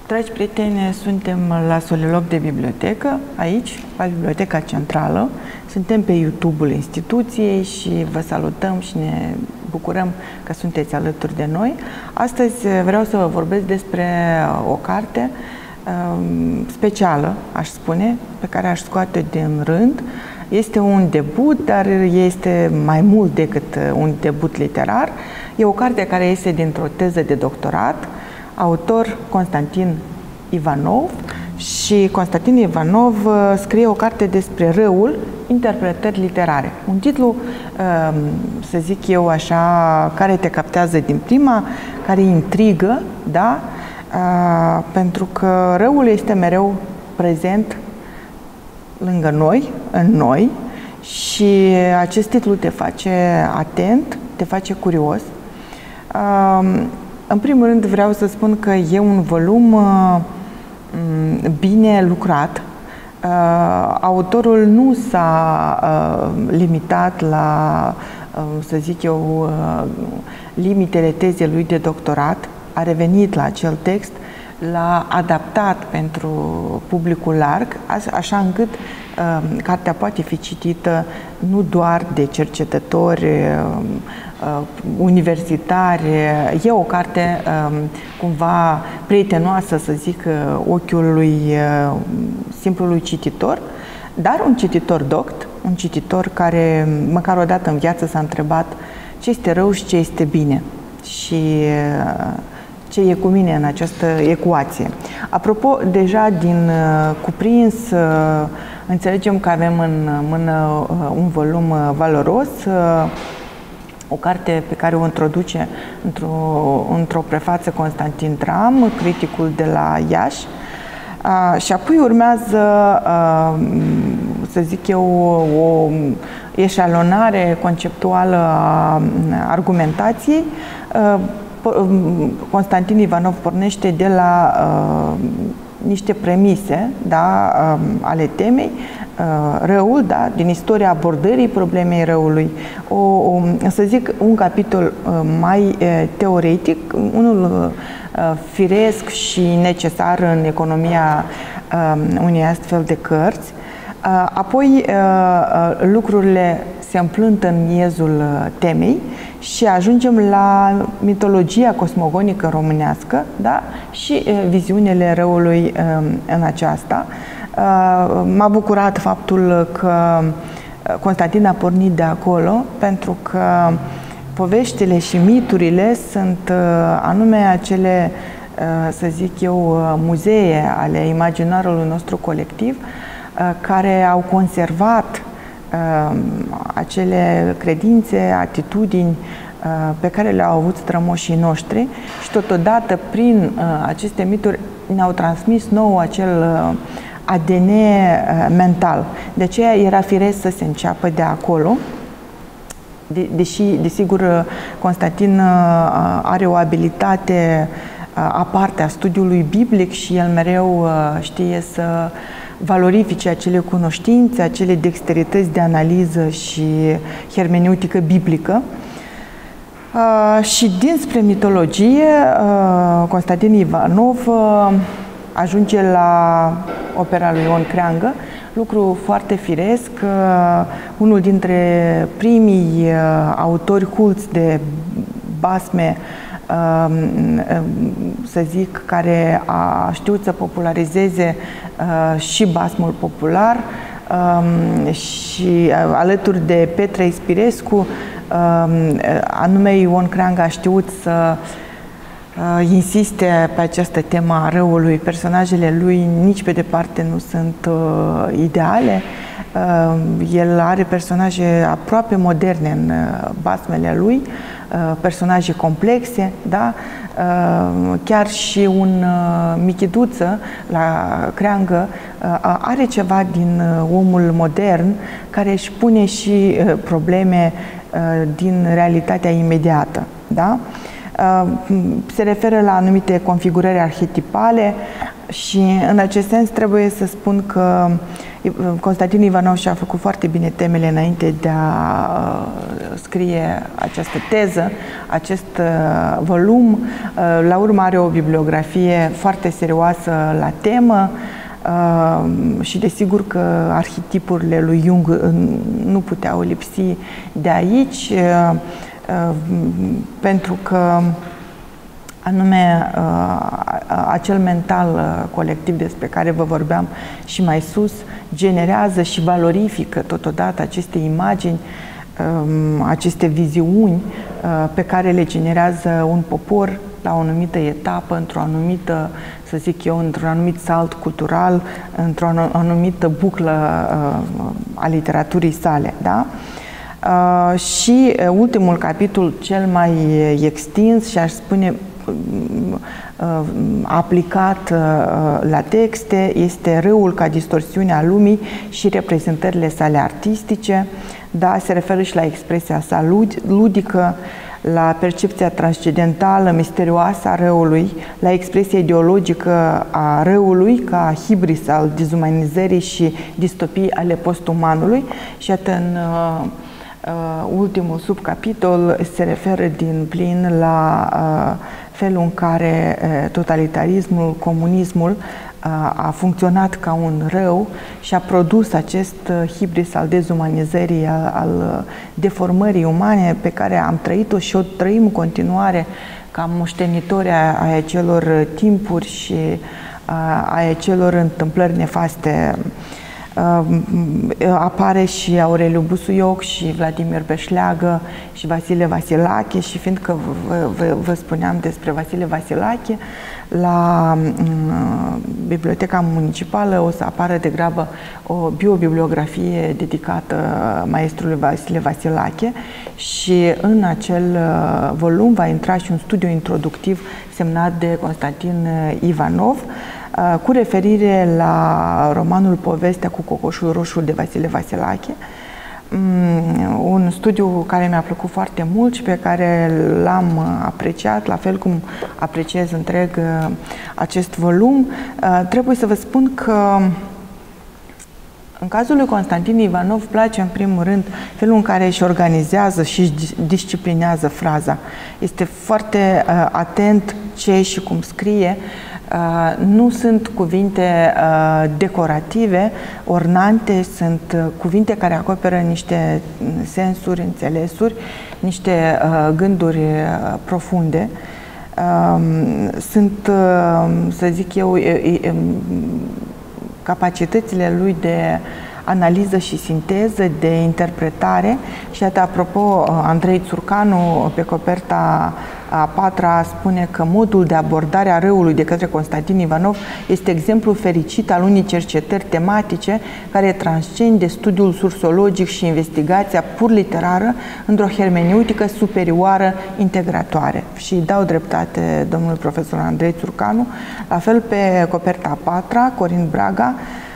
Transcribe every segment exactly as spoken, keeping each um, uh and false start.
Dragi prieteni, suntem la Solilog de Bibliotecă, aici, la Biblioteca Centrală. Suntem pe YouTube-ul instituției și vă salutăm și ne bucurăm că sunteți alături de noi. Astăzi vreau să vă vorbesc despre o carte um, specială, aș spune, pe care aș scoate din rând. Este un debut, dar este mai mult decât un debut literar. E o carte care este dintr-o teză de doctorat, autor Constantin Ivanov, și Constantin Ivanov scrie o carte despre răul, interpretări literare. Un titlu, să zic eu așa, care te captează din prima, care intrigă, da? Pentru că răul este mereu prezent lângă noi, în noi, și acest titlu te face atent, te face curios. În primul rând vreau să spun că e un volum uh, bine lucrat. Uh, autorul nu s-a uh, limitat la, uh, să zic eu, uh, limitele tezei lui de doctorat. A revenit la acel text, l-a adaptat pentru publicul larg, așa încât uh, cartea poate fi citită nu doar de cercetători uh, uh, universitari. E o carte uh, cumva prietenoasă, să zic, uh, ochiului uh, simplului cititor, dar un cititor doct, un cititor care măcar o dată în viață s-a întrebat ce este rău și ce este bine și uh, ce e cu mine în această ecuație. Apropo, deja din uh, cuprins, uh, înțelegem că avem în mână uh, un volum uh, valoros, uh, o carte pe care o introduce într-o într-o prefață Constantin Tram, criticul de la Iași, uh, și apoi urmează, uh, să zic eu, o eșalonare conceptuală a argumentației. uh, Constantin Ivanov pornește de la uh, niște premise, da, uh, ale temei, uh, răul, da, din istoria abordării problemei răului, o, o, să zic, un capitol uh, mai uh, teoretic, unul uh, firesc și necesar în economia uh, unei astfel de cărți. Uh, apoi uh, uh, lucrurile se împlântă în miezul temei și ajungem la mitologia cosmogonică românească, da? Și uh, viziunile răului uh, în aceasta. Uh, m-a bucurat faptul că Constantin a pornit de acolo, pentru că poveștile și miturile sunt uh, anume acele, uh, să zic eu, muzee ale imaginarului nostru colectiv, uh, care au conservat acele credințe, atitudini pe care le-au avut strămoșii noștri și totodată prin aceste mituri ne-au transmis nouă acel A D N mental. De aceea era firesc să se înceapă de acolo, de, deși, desigur, Constantin are o abilitate aparte a studiului biblic și el mereu știe să valorifice acele cunoștințe, acele dexterități de analiză și hermeneutică biblică. Uh, și dinspre mitologie, uh, Constantin Ivanov uh, ajunge la opera lui Ion Creangă, lucru foarte firesc, uh, unul dintre primii uh, autori culți de basme, să zic, care a știut să popularizeze și basmul popular, și alături de Petre Ispirescu, anume Ion Creangă a știut să insiste pe această temă a răului. Personajele lui nici pe departe nu sunt ideale. El are personaje aproape moderne în basmele lui, personaje complexe, da? Chiar și un Michiduță la Creangă are ceva din omul modern, care își pune și probleme din realitatea imediată, da? Se referă la anumite configurări arhetipale Și în acest sens trebuie să spun că Constantin Ivanov și-a făcut foarte bine temele înainte de a scrie această teză, acest volum. La urmă are o bibliografie foarte serioasă la temă și desigur că arhetipurile lui Jung nu puteau lipsi de aici, pentru că anume acel mental colectiv despre care vă vorbeam și mai sus generează și valorifică totodată aceste imagini, aceste viziuni pe care le generează un popor la o anumită etapă, într-o anumită, să zic eu, într-un anumit salt cultural, într-o anumită buclă a literaturii sale, da? Uh, și ultimul capitol, cel mai extins și aș spune uh, aplicat uh, la texte, este Râul ca distorsiune a lumii și reprezentările sale artistice. Da, se referă și la expresia sa ludică, la percepția transcendentală, misterioasă a răului, la expresia ideologică a răului ca hibris al dezumanizării și distopii ale postumanului. Și atât în uh, Uh, ultimul subcapitol se referă din plin la uh, felul în care uh, totalitarismul, comunismul uh, a funcționat ca un rău și a produs acest uh, hibris al dezumanizării, al, al deformării umane pe care am trăit-o și o trăim în continuare ca moștenitori a, a acelor timpuri și a, a acelor întâmplări nefaste. Uh, apare și Aureliu Busuioc și Vladimir Beșleagă și Vasile Vasilache și fiindcă vă, vă, vă spuneam despre Vasile Vasilache, la uh, Biblioteca Municipală o să apară degrabă o biobibliografie dedicată maestrului Vasile Vasilache și în acel uh, volum va intra și un studiu introductiv semnat de Constantin Ivanov, cu referire la romanul Povestea cu cocoșul roșu de Vasile Vasilache, un studiu care mi-a plăcut foarte mult și pe care l-am apreciat, la fel cum apreciez întreg acest volum. Trebuie să vă spun că în cazul lui Constantin Ivanov place în primul rând felul în care își organizează și își disciplinează fraza. Este foarte atent ce și cum scrie. Uh, nu sunt cuvinte uh, decorative, ornante, sunt uh, cuvinte care acoperă niște sensuri, înțelesuri, niște uh, gânduri uh, profunde. Uh, sunt, uh, să zic eu, uh, uh, capacitățile lui de analiză și sinteză, de interpretare. Și atât, apropo, Andrei Țurcanu, pe coperta a patra, spune că modul de abordare a răului de către Constantin Ivanov este exemplu fericit al unei cercetări tematice care transcende studiul sursologic și investigația pur literară într-o hermeneutică superioară integratoare. Și dau dreptate domnul profesor Andrei Țurcanu. La fel, pe coperta a patra, Corin Braga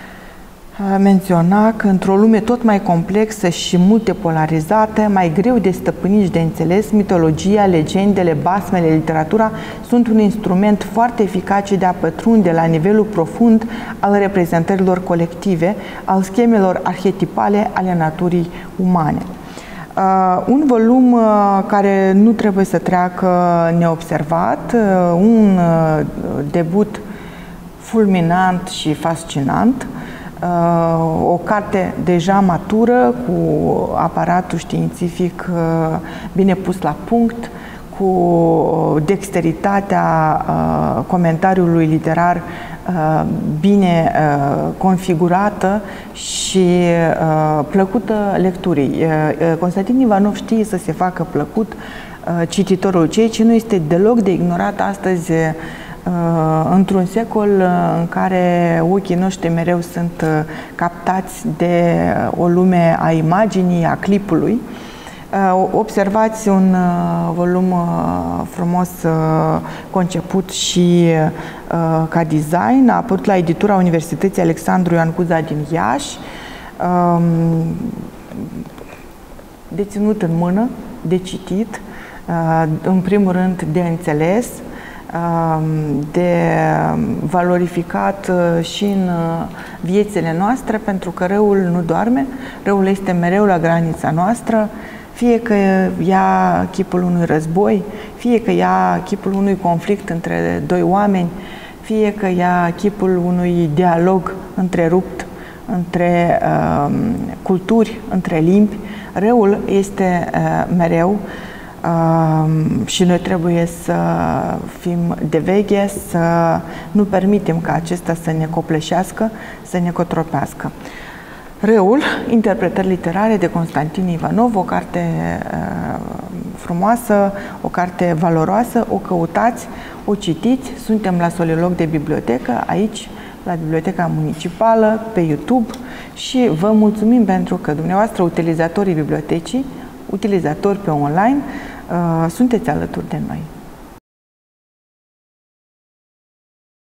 menționa că într-o lume tot mai complexă și multe polarizată, mai greu de stăpânit și de înțeles, mitologia, legendele, basmele, literatura sunt un instrument foarte eficace de a pătrunde la nivelul profund al reprezentărilor colective, al schemelor arhetipale ale naturii umane. Uh, un volum uh, care nu trebuie să treacă neobservat, uh, un uh, debut fulminant și fascinant, o carte deja matură, cu aparatul științific bine pus la punct, cu dexteritatea comentariului literar bine configurată și plăcută lecturii. Constantin Ivanov știe să se facă plăcut cititorul, ceea ce nu este deloc de ignorat astăzi într-un secol în care ochii noștri mereu sunt captați de o lume a imaginii, a clipului. Observați un volum frumos conceput și ca design, a apărut la editura Universității Alexandru Ioan Cuza din Iași, deținut în mână, de citit, în primul rând de înțeles, de valorificat și în viețile noastre, pentru că răul nu doarme, răul este mereu la granița noastră, fie că ia chipul unui război, fie că ia chipul unui conflict între doi oameni, fie că ia chipul unui dialog întrerupt între uh, culturi, între limbi. Răul este uh, mereu uh, și noi trebuie să fim de veche, să nu permitem ca acesta să ne copleșească, să ne cotropească. Răul, interpretări literare de Constantin Ivanov, o carte uh, frumoasă, o carte valoroasă, o căutați, o citiți. Suntem la Solilog de Bibliotecă, aici, la Biblioteca Municipală, pe YouTube, și vă mulțumim pentru că dumneavoastră, utilizatorii bibliotecii, utilizatori pe online, uh, sunteți alături de noi.